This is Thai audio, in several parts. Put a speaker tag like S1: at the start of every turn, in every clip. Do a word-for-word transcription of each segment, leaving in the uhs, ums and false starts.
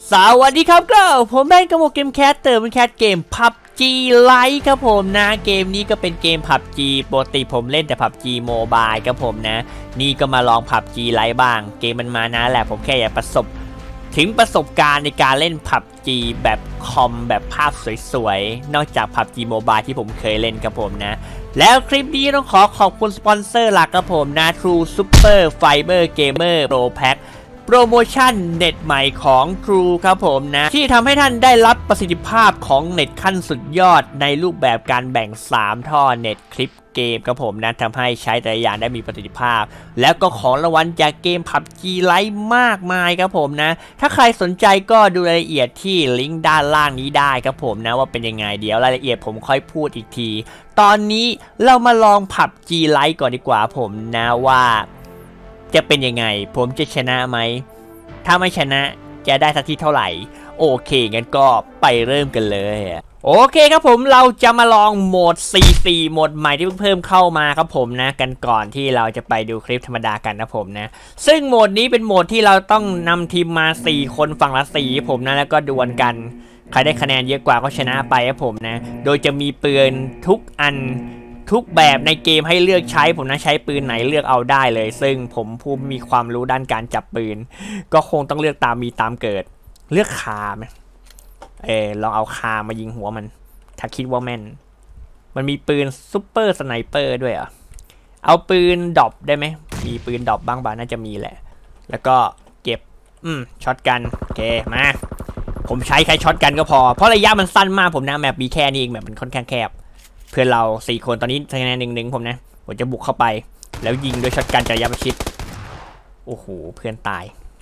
S1: สวัสดีครับก็ผมแบนกระโมเกมแคสเตอร์เป็นแคสเกม พับจี Lite ครับผมนะเกมนี้ก็เป็นเกม พับจี ปกติผมเล่นแต่ พับจี Mobile ครับผมนะนี่ก็มาลอง พับจี Lite บ้างเกมมันมานะแหละผมแค่อยากประสบถึงประสบการณ์ในการเล่น พับจี แบบคอมแบบภาพสวยๆนอกจาก พับจี Mobile ที่ผมเคยเล่นครับผมนะแล้วคลิปนี้ต้องขอขอบคุณสปอนเซอร์หลักครับผมนะ True Super Fiber Gamer Pro Packโปรโมชั่นเน็ตใหม่ของ True ครับผมนะที่ทำให้ท่านได้รับประสิทธิภาพของเน็ตขั้นสุดยอดในรูปแบบการแบ่งสามท่อเน็ตคลิปเกมครับผมนะทำให้ใช้แต่ละอย่างได้มีประสิทธิภาพแล้วก็ของรางวัลจากเกม พับจี Lite มากมายครับผมนะถ้าใครสนใจก็ดูรายละเอียดที่ลิงก์ด้านล่างนี้ได้ครับผมนะว่าเป็นยังไงเดี๋ยวรายละเอียดผมค่อยพูดอีกทีตอนนี้เรามาลอง พับจี Lite ก่อนดีกว่าผมนะว่าจะเป็นยังไงผมจะชนะไหมถ้าไม่ชนะจะได้สักที่เท่าไหร่โอเคงั้นก็ไปเริ่มกันเลยโอเคครับผมเราจะมาลองโหมด ซี โฟร์ โหมดใหม่ที่เพิ่งเพิ่มเข้ามาครับผมนะกันก่อนที่เราจะไปดูคลิปธรรมดากันนะผมนะซึ่งโหมดนี้เป็นโหมดที่เราต้องนำทีมมาสี่คนฝั่งละสี่ผมนะแล้วก็ดวลกันใครได้คะแนนเยอะกว่าก็ชนะไปครับผมนะโดยจะมีปืนทุกอันทุกแบบในเกมให้เลือกใช้ผมนะใช้ปืนไหนเลือกเอาได้เลยซึ่งผมผู้มีความรู้ด้านการจับปืนก็คงต้องเลือกตามมีตามเกิดเลือกคาไหมเออลองเอาคามายิงหัวมันถ้าคิดว่าแม่นมันมีปืนซุปเปอร์สไนเปอร์ด้วยอ่ะเอาปืนดรอปได้ไหมมีปืนดรอปบ้างบ้างน่าจะมีแหละแล้วก็เก็บอืมช็อตกันโอเคมาผมใช้แค่ช็อตกันก็พอเพราะระยะมันสั้นมากผมนะแมปมีแค่นี้เองแมปมันค่อนข้างแคบเพื่อนเราสี่คนตอนนี้คะแนนหนึ่งหนึ่งผมนะผมจะบุกเข้าไปแล้วยิงด้วยช็อตกันระยะประชิดโอ้โหเพื่อนตาย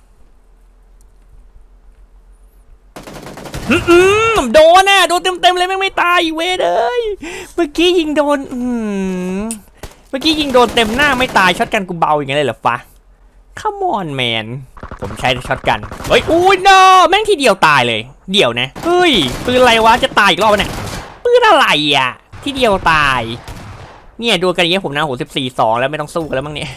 S1: อืมโดนน่ะโดนเต็มเต็มเลยแม่งไม่ตายเว้ยเลยเมื่อกี้ยิงโดนอืมเมื่อกี้ยิงโดนเต็มหน้าไม่ตายช็อตกันกูเบาอย่างเงี้ยเลยเหรอฟะ Come on man ผมใช้ช็อตกันเฮ้ยอุ้ย no แม่งทีเดียวตายเลยเดี่ยวนะเฮ้ยปืนอะไรวะจะตายอีกรอบเนี่ยปืนอะไรอ่ะที่เดียวตายเนี่ยดูกันอย่างเงี้ยผมนะโหสิบสี่สองแล้วไม่ต้องสู้กันแล้วมั้งเนี่ย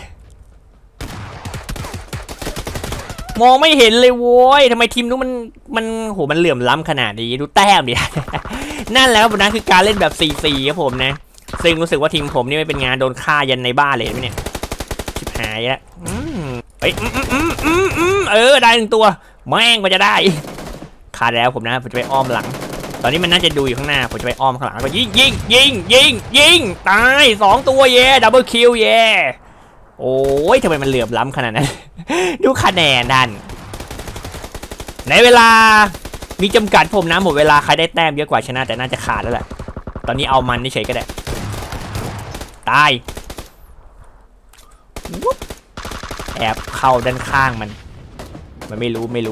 S1: มองไม่เห็นเลยโว้ยทำไมทีมนู้นมันมันโหมันเหลื่อมล้ำขนาดนี้ดูแต้มดิ นั่นแล้วผมนะคือการเล่นแบบ ซี โฟร์ ครับผมนะซึ่งรู้สึกว่าทีมผมนี่ไม่เป็นงานโดนฆ่ายันในบ้านเลยเนี่ยชิบหายแล้วเฮ้ยอืมอืมอืมอืมเออได้หนึ่งตัวแม่งมันจะได้ขาดแล้วผมนะผมจะไปอ้อมหลังตอนนี้มันน่าจะดูอยู่ข้างหน้าผมจะไปอ้อมข้างหลังก็ยิงยิงยิงยิงยิงตายสองตัวเย่ดับเบิลคิวเย่โอ้ยทำไมมันเหลื่อมล้ำขนาดนั้น ดูคะแนนนั่นในเวลามีจำกัดผมนะหมดเวลาใครได้แต้มเยอะกว่าชนะแต่น่าจะขาดแล้วแหละตอนนี้เอามันเฉยก็ได้ตายแอบเข้าด้านข้างมันมันไม่รู้ไม่รู้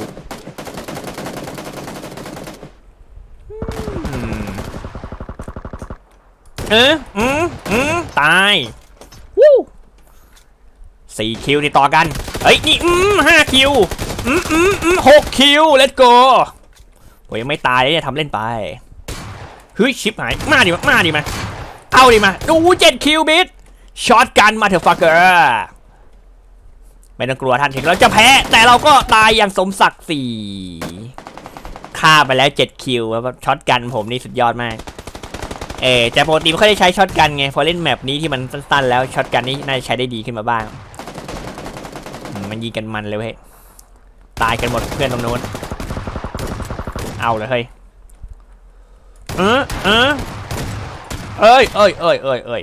S1: เอออืมอืมตายวู้สี่คิวติดต่อกันเฮ้ยนี่อืมห้าคิวอืมอืมอืมหกคิว let's go โอ้ยยังไม่ตายเลยเนี่ยทำเล่นไปเฮ้ยชิปหายมาดิมามาดิมาเอาดิมาดูเจ็ดคิวบิทช็อตกันมาเถอะฟักเกอร์ไม่ต้องกลัวท่านถึงเราจะแพ้แต่เราก็ตายอย่างสมศักดิ์ศรีฆ่าไปแล้วเจ็ดคิวแล้วช็อตกันผมนี่สุดยอดมากเออแต่ปกติไม่ค่อยได้ใช้ช็อตกันไงพอเล่นแมปนี้ที่มันสั้นๆแล้วช็อตกันนี่น่าจะใช้ได้ดีขึ้นมาบ้างมันยิงกันมันเลยเฮ้ยตายกันหมดเพื่อนตรงโน้นเอาเลยเฮ้ยเออเออเอ้ยเอ้ยเอ้ยเอ้ยเอ้ย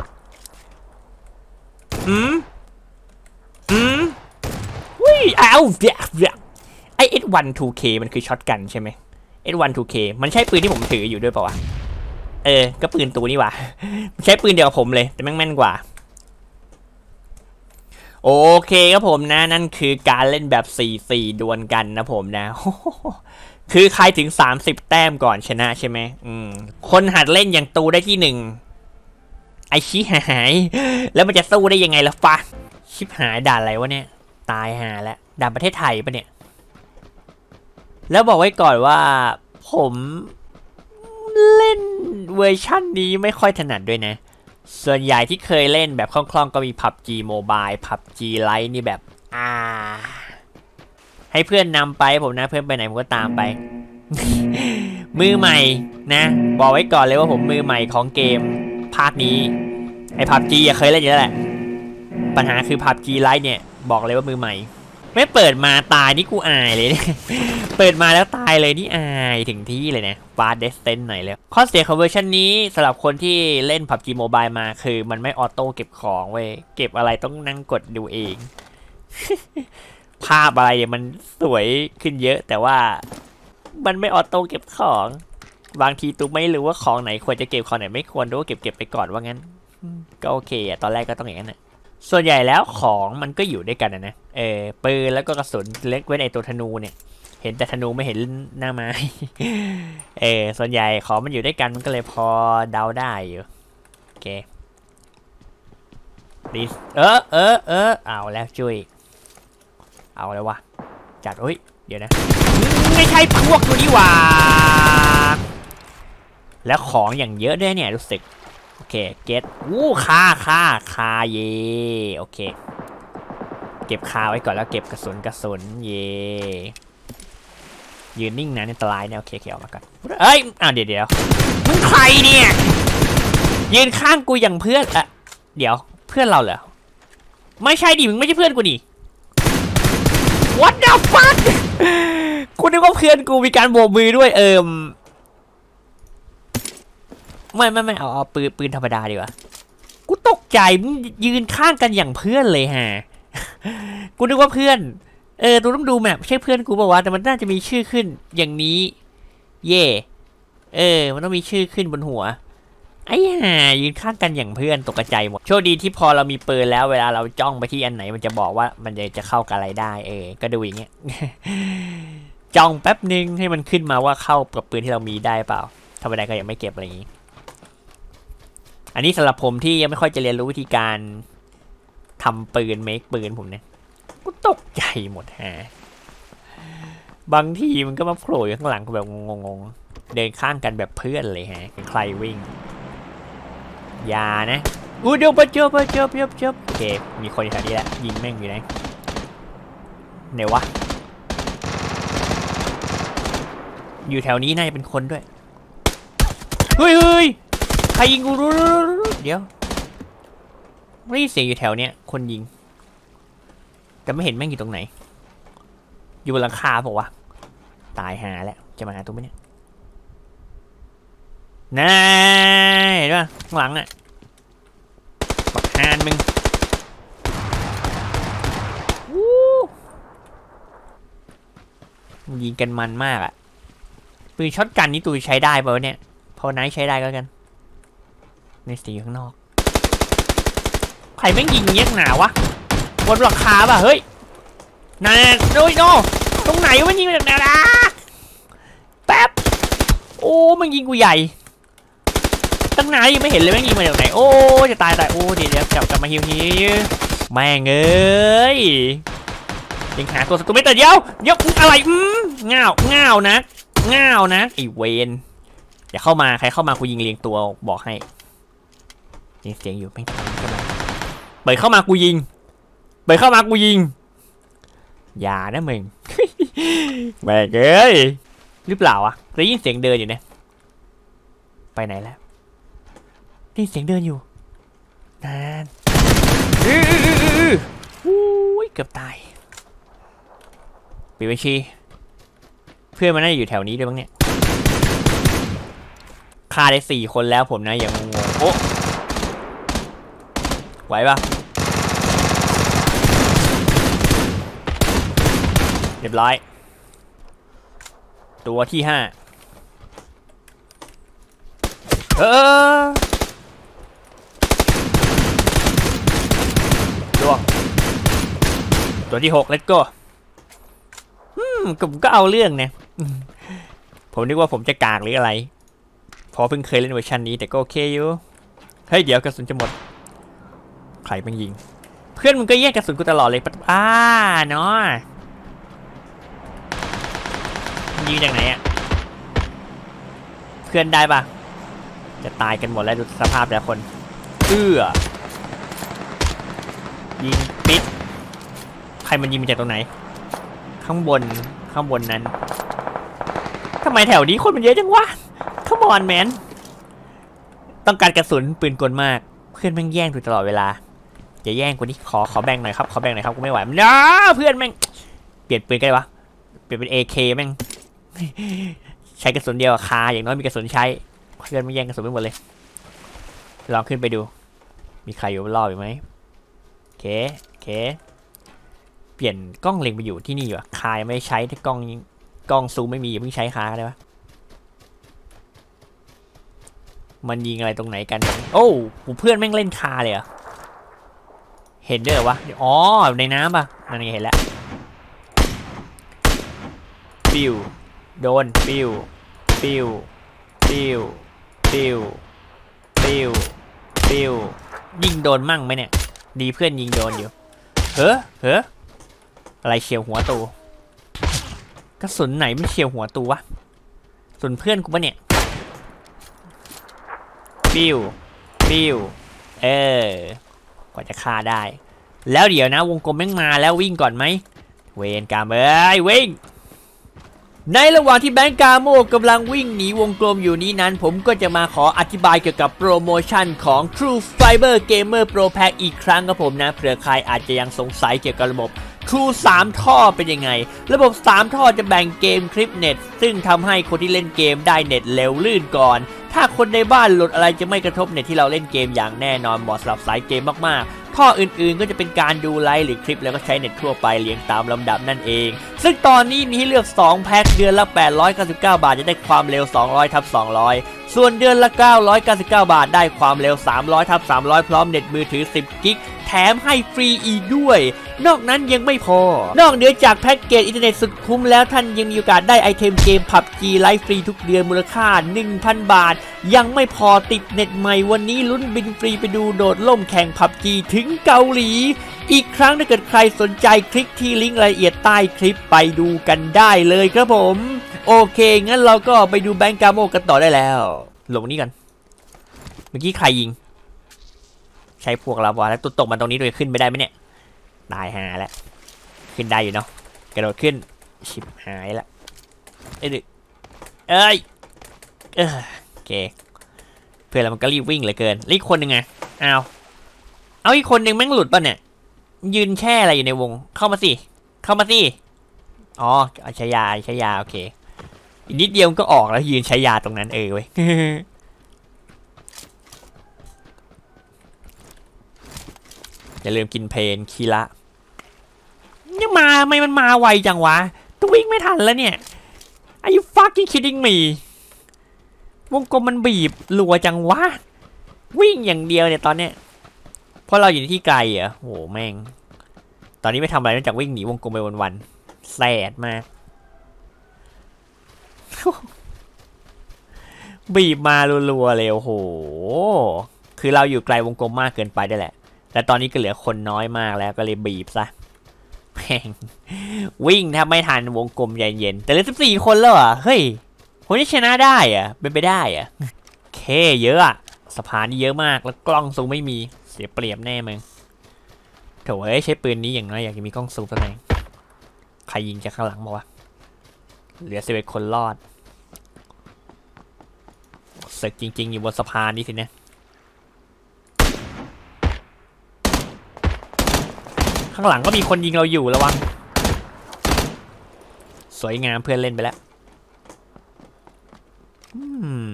S1: อืมอืมวิ่งเอาเดี๋ยวเดี๋ยวไอ เอส วัน ทู เค มันคือช็อตกันใช่ไหม เอส วัน ทู เค มันใช่ปืนที่ผมถืออยู่ด้วยเปล่าวะเออก็ปืนตัวนี้ว่ะใช้ปืนเดียวกับผมเลยแต่แม่งแม่นกว่าโอเคครับผมนะนั่นคือการเล่นแบบ ซี โฟร์ ดวลกันนะผมนะคือใครถึงสามสิบแต้มก่อนชนะใช่ไหมอืมคนหัดเล่นอย่างตูได้ที่หนึ่งไอชิหายแล้วมันจะสู้ได้ยังไงล่ะฟะชิบหายด่าอะไรวะเนี่ยตายหาแล้วด่าประเทศไทยปะเนี่ยแล้วบอกไว้ก่อนว่าผมเล่นเวอร์ชั่นนี้ไม่ค่อยถนัดด้วยนะส่วนใหญ่ที่เคยเล่นแบบคล่องๆก็มี พับจี Mobile พับจี Lite นี่แบบอ่าให้เพื่อนนำไปผมนะเพื่อนไปไหนผมก็ตามไป มือใหม่นะบอกไว้ก่อนเลยว่าผมมือใหม่ของเกมภาคนี้ไอ้พับจีเคยเล่นเยอะแหละปัญหาคือพับจีไลท์เนี่ยบอกเลยว่ามือใหม่ไม่เปิดมาตายนี่กูอายเลย เปิดมาแล้วตายเลยนี่อายถึงที่เลยนะฟาสเดสเซนหน่อยเลยข้อเสียของเวอร์ชันนี้สำหรับคนที่เล่น พับจี Mobile มาคือมันไม่ออโต้เก็บของเว้ยเก็บอะไรต้องนั่งกดดูเอง ภาพอะไรเนี่ยมันสวยขึ้นเยอะแต่ว่ามันไม่ออโต้เก็บของบางทีตูไม่รู้ว่าของไหนควรจะเก็บของไหนไม่ควรดูว่าเก็บเก็บไปก่อนว่างั้นก็โอเคอะตอนแรกก็ต้องอย่างนั้นนะส่วนใหญ่แล้วของมันก็อยู่ด้วยกันนะเออปืนแล้วก็กระสุนเล็กไว้ในตัวธนูเนี่ยเห็นแต่ธนูไม่เห็นหน้าไม้ เออส่วนใหญ่ของมันอยู่ด้วยกันมันก็เลยพอเดาได้อยู่โอเคดิสเออเออเออเอาแล้วช่วยเอาแล้ววะจัดเฮ้ยเดี๋ยวนะไม่ใช่พวกตัวนี้ว่าแล้วของอย่างเยอะด้วยเนี่ยรู้สึกโอเคเก็ตวู้คาคาคาเย่โอเคเก็บคาไว้ก่อนแล้วเก็บกระสุนกระสุนเย่ยืนนิ่งนะอันตรายเนี่ยโอเคเขียวมาก่อนเอ้ยอ่ะเดี๋ยวเดี๋ยวมึงใครเนี่ยยืนข้างกูอย่างเพื่อนอะเดี๋ยวเพื่อนเราเหรอไม่ใช่ดิมึงไม่ใช่เพื่อนกูดิ What the fuck กูนึกว่าเพื่อนกูมีการโบกมือด้วยเอิมไม่ไม่ไม่เอาเอาปืนปืนธรรมดาดีกว่ากูตกใจมึงยืนข้างกันอย่างเพื่อนเลยฮะ กูนึกว่าเพื่อนเออตัวต้องดูแมพใช่เพื่อนกูบอกว่าแต่มันน่าจะมีชื่อขึ้นอย่างนี้เย่เออมันต้องมีชื่อขึ้นบนหัวไอ้ห่ายืนข้างกันอย่างเพื่อนตกใจหมดโชคดีที่พอเรามีปืนแล้วเวลาเราจ้องไปที่อันไหนมันจะบอกว่ามันจะจะเข้ากับอะไรได้เออก็ดูอย่างเงี้ย จ้องแป๊บนึงให้มันขึ้นมาว่าเข้ากับปืนที่เรามีได้เปล่าธรรมดาก็ยังไม่เก็บอะไรอย่างงี้อันนี้สำหรับผมที่ยังไม่ค่อยจะเรียนรู้วิธีการทำปืนเมคปืนผมเนี่ยกูตกใจหมดฮะบางทีมันก็มาโผล่อยู่ข้างหลังแบบงงๆเดินข้างกันแบบเพื่อนเลยฮะใครวิ่งอย่านะอู้เดี๋ยวไปเจอไปเจอเจอเจอโอเคมีคนอยู่แถวนี้แหละยิงแม่งอยู่ไหนไหนวะอยู่แถวนี้น่าจะเป็นคนด้วยเฮ้ยเฮ้ยใครยิงกูรู้เดี๋ยวไม่ได้เสียงอยู่แถวเนี้ยคนยิงแต่ไม่เห็นแม่งอยู่ตรงไหนอยู่บนหลังคาบอกว่าตายหาแล้วจะมาหาตัวไหมเนี่ยนายเห็นป่ะข้างหลังอ่ะบักฮานมึงยิงกันมันมากอ่ะปืนช็อตกันนี่ตัวใช้ได้ป่ะเนี่ยพอไนท์ใช้ได้ก็กันในสีข้างนอกใครแม่งยิงเงี้ยหนาวะบนหลังคาป่ะเฮ้ยนั่นโน้ยโน่ตรงไหนมันยิงมาจากไหนล่ะแป๊บโอ้มันยิงกูใหญ่ตั้งนานยังไม่เห็นเลยแม่งยิงมาจากไหนโอ้จะตายตายโอ้เดี๋ยวเดี๋ยวกลับกลับมาฮิวฮิวแม่งเอ้ยยังหาตัวศัตรูไม่แต่เดียวเดี๋ยวอะไรอืมง่าวง่าวนะง่าวนะไอเวนอย่าเข้ามาใครเข้ามากูยิงเรียงตัวบอกให้ยิงเสียงอยู่แม่งเปิดเข้ามากูยิงเปิดเข้ามากูยิงอย่านะมึง แม่งเอ้ยหรือเปล่าอ่ะได้ยินเสียงเดินอยู่เนี่ยไปไหนแล้วได้ยินเสียงเดินอยู่นานอื้ออื้ออื้ออุ้ยเกือบตายปิดบัญชีเพื่อนมันน่าจะอยู่แถวนี้ด้วยมั้งเนี่ยฆ่าได้สี่คนแล้วผมนะอย่างงงโอ้ไหวปะเรียบร้อยตัวที่ห้าเออตัวตัวที่หก let's go อืมผมก็เอาเรื่องเนี่ยผมนึกว่าผมจะกากหรืออะไรพอเพิ่งเคยเล่นเวอร์ชันนี้แต่ก็โอเคอยู่เฮ้ยเดี๋ยวกระสุนจะหมดใครมันยิงเพื่อนมึงก็แย่งกระสุนกูตลอดเลยอ่าเนาะยิงจากไหนอ่ะเพื่อนได้ปะจะตายกันหมดแล้วดูสภาพแต่คนเอื้อยิงปิดใครมันยิงมาจากตรงไหนใครข้างบนข้างบนนั้นทำไมแถวนี้คนมันเยอะจังวะขมอนแมนต้องการกระสุนปืนกลมากเพื่อนแม่งแย่งอยู่ตลอดเวลาจะแย่งกูนี่ขอขอแบ่งหน่อยครับขอแบ่งหน่อยครับกูไม่ไหวนะเพื่อนแม่งเปลี่ยนปืนกันวะเปลี่ยนเป็น เอ เค แม่งใช้กระสุนเดียวคาอย่างน้อยมีกระสุนใช้เพื่อนไม่แย่งกระสุนไปหมดเลยลองขึ้นไปดูมีใครอยู่รอบอยู่ไหมโอเคโอเคเปลี่ยนกล้องเล็งไปอยู่ที่นี่อยู่คาไม่ใช้ที่กล้องกล้องซูมไม่มีอย่าเพิ่งใช้คาได้ปะมันยิงอะไรตรงไหนกันโอ้เพื่อนแม่งเล่นคาเลยอะเห็นด้วยเหรอวะอ๋อในน้ำป่ะนั่นไงเห็นแล้วปิวโดนปิวปิวปิวปิวปิวปิวยิงโดนมั่งไหมเนี่ยดีเพื่อนยิงโดนอยู่เฮ้อเฮ้ออะไรเฉียวหัวตูกระสุนไหนไม่เฉียวหัวตูวะส่วนเพื่อนกูปะเนี่ยปิวปิวเออกว่าจะฆ่าได้แล้วเดี๋ยวนะวงกลมแม่งมาแล้ววิ่งก่อนไหมเวนกามเอ้ยวิ่งในระหว่างที่แบงก์กาโมกำลังวิ่งหนีวงกลมอยู่นี้นั้นผมก็จะมาขออธิบายเกี่ยวกับโปรโมชั่นของ True Fiber Gamer Pro Pack อีกครั้งครับผมนะเผื่อใครอาจจะยังสงสัยเกี่ยวกับระบบ True สามท่อเป็นยังไงระบบสามท่อจะแบ่งเกมคลิปเน็ตซึ่งทำให้คนที่เล่นเกมได้เน็ตเร็วลื่นก่อนถ้าคนในบ้านหลุดอะไรจะไม่กระทบเน็ตที่เราเล่นเกมอย่างแน่นอนเหมาะสำหรับสายเกมมากๆท่ออื่นๆก็จะเป็นการดูไลฟ์หรือคลิปแล้วก็ใช้เน็ตทั่วไปเรียงตามลำดับนั่นเองซึ่งตอนนี้มีให้เลือกสองแพ็คเดือนละแปดร้อยเก้าสิบเก้าบาทจะได้ความเร็วสองร้อยทับสองร้อยส่วนเดือนละเก้าร้อยเก้าสิบเก้าบาทได้ความเร็วสามร้อยทับสามร้อยพร้อมเน็ตมือถือสิบกิกแถมให้ฟรีอีกด้วยนอกนั้นยังไม่พอนอกเหนือจากแพ็กเกจอินเทอร์เน็ตสุดคุ้มแล้วท่านยังมีโอกาสได้ไอเทมเกม พับจี ไลฟ์ฟรีทุกเดือนมูลค่า หนึ่งพัน บาทยังไม่พอติดเน็ตใหม่วันนี้ลุ้นบินฟรีไปดูโดดล่มแข่ง พับจี ถึงเกาหลีอีกครั้งถ้าเกิดใครสนใจคลิกที่ลิงก์รายละเอียดใต้คลิปไปดูกันได้เลยครับผมโอเคงั้นเราก็ไปดูแบงก์กาโมกันต่อได้แล้วลงนี้กันเมื่อกี้ใครยิงใช้พวกเราวะแล้วตัวตกมาตรงนี้โดยขึ้นไม่ได้ไหมเนี่ยตายหาแล้วขึ้นได้อยู่เนาะกระโดดขึ้นชิบหายละเอ้ยเอ้ยเออโอเคเพื่อนเรามันก็รีบวิ่งเลยเกินอีกคนหนึ่งไงอ้าวเอาอีกคนหนึ่งแม่งหลุดป่ะเนี่ยยืนแช่อะไรอยู่ในวงเข้ามาสิเข้ามาสิอ๋อใช้ยาใช้ยาโอเคอีกนิดเดียวก็ออกแล้วยืนใช้ยาตรงนั้นเออเว้ยอย่าลืมกินเพนคีระยังมาไม่มันมาไวจังวะตัววิ่งไม่ทันแล้วเนี่ย Are you fucking kidding me วงกลมมันบีบรัวจังวะวิ่งอย่างเดียวเนี่ยตอนเนี้ยเพราะเราอยู่ที่ไกลอ่ะโหแม่งตอนนี้ไม่ทำอะไรนอกจากวิ่งหนีวงกลมไปวันๆแสดมากบีบมารัวๆเลยโอ้โหคือเราอยู่ไกลวงกลมมากเกินไปได้แหละและตอนนี้ก็เหลือคนน้อยมากแล้วก็เลยบีบซะแม่งวิ่งถ้าไม่ทันวงกลมเย็นๆแต่เหลือสิบสี่คนแล้วอ่ะเฮ้ยคนที่ชนะได้อ่ะเป็นไปได้อ่ะเคเยอะอ่ะสะพานนี่เยอะมากแล้วกล้องซูมไม่มีเสียเปรียบแน่มึงโถ่เอ้ยใช้ปืนนี้อย่างน้อยอยากจะมีกล้องซูมตัวไหนใครยิงจากข้างหลังมาวะเหลือสิบเอ็ดคนรอดศึกจริงๆอยู่บนสะพานนี่สินะข้างหลังก็มีคนยิงเราอยู่ระวังสวยงามเพื่อนเล่นไปแล้วอืม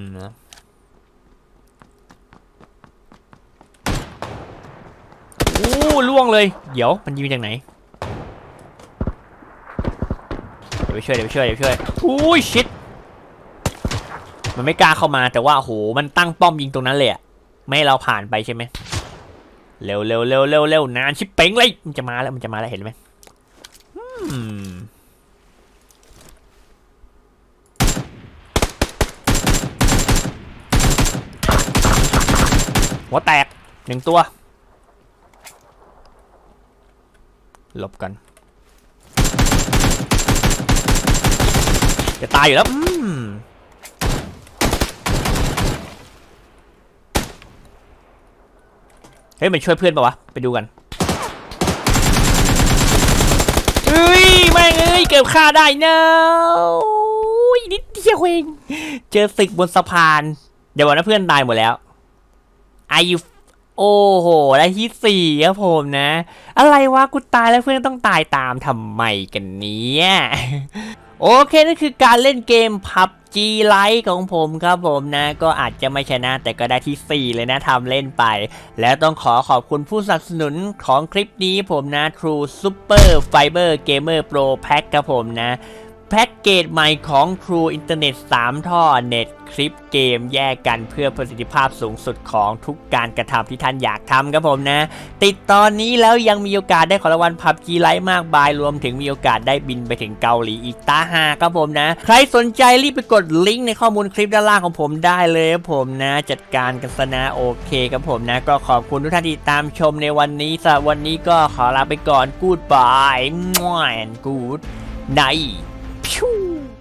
S1: โอ้ล่วงเลยเดี๋ยวมันยิงจากไหนเดี๋ยวไปช่วยเดี๋ยวไปช่วยเดี๋ยวไปช่วยอุ้ยชิดมันไม่กล้าเข้ามาแต่ว่าโหมันตั้งป้อมยิงตรงนั้นเลยอะไม่ให้เราผ่านไปใช่ไหมเร็วเร็วเร็วเร็วเร็วนานชิบเป่งเลยมันจะมาแล้วมันจะมาแล้วเห็นไหมหัวแตกหนึ่งตัวหลบกันจะตายอยู่แล้วเฮ้ยมันช่วยเพื่อนป่าวะไปดูกันเฮ้ยแม่ม่งเอ้ยเกือบฆ่าได้เนอะนิดเดียวเองเจอศึกบนสะพานเดี๋ยวบอกนะเพื่อนตายหมดแล้วอายุโอ้โหได้ที่สี่ครับผมนะอะไรวะกูตายแล้วเพื่อนต้องตายตามทำไมกันเนี้ยโอเคนั่นคือการเล่นเกม พับจี Lite ของผมครับผมนะก็อาจจะไม่ชนะแต่ก็ได้ที่สี่เลยนะทำเล่นไปแล้วต้องขอขอบคุณผู้สนับสนุนของคลิปนี้ผมนะ True Super Fiber Gamer Pro Pack ครับผมนะแพ็กเกจใหม่ของ True Internet สามท่อเน็ตคลิปเกมแยกกันเพื่อประสิทธิภาพสูงสุดของทุกการกระทำที่ท่านอยากทำครับผมนะติดตอนนี้แล้วยังมีโอกาสได้ของรางวัล พับจี Lite มากมายรวมถึงมีโอกาสได้บินไปถึงเกาหลีอีกตาหาครับผมนะใครสนใจรีบไปกดลิงก์ในข้อมูลคลิปด้านล่างของผมได้เลยครับผมนะจัดการกันซะนะโอเคครับผมนะก็ขอบคุณทุกท่านที่ตามชมในวันนี้สำหรับวันนี้ก็ขอลาไปก่อนกู๊ดบายมั่วแอนกู๊ดไนท์ Phew!